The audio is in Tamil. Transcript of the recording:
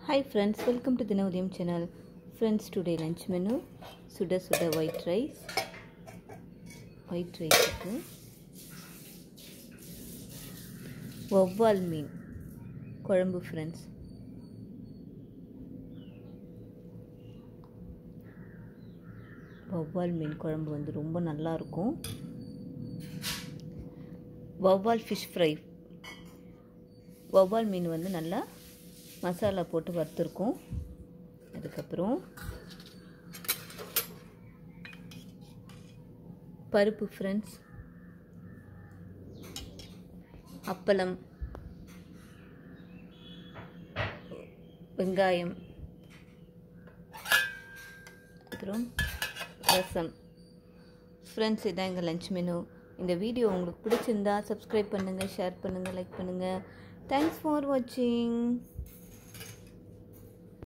Hi friends, welcome to Dinavadiyam channel. Friends, today lunch menu suda white rice இருக்கு. வவ்வால் மீன் குழம்பு ஃப்ரெண்ட்ஸ். வவ்வால் மீன் குழம்பு வந்து ரொம்ப நல்லா இருக்கும். வவ்வால் ஃபிஷ் ஃப்ரை. வவ்வால் மீன் வந்து நல்லா மசாலா போட்டு வறுத்துருக்கோம். அதுக்கப்புறம் பருப்பு ஃப்ரெண்ட்ஸ், அப்பளம், வெங்காயம், அப்புறம் ரசம். ஃப்ரெண்ட்ஸ், இதான் எங்கள் லஞ்ச் மெனு. இந்த வீடியோ உங்களுக்கு பிடிச்சிருந்தா சப்ஸ்கிரைப் பண்ணுங்கள், ஷேர் பண்ணுங்கள், லைக் பண்ணுங்கள். தேங்க்ஸ் ஃபார் வாட்சிங்.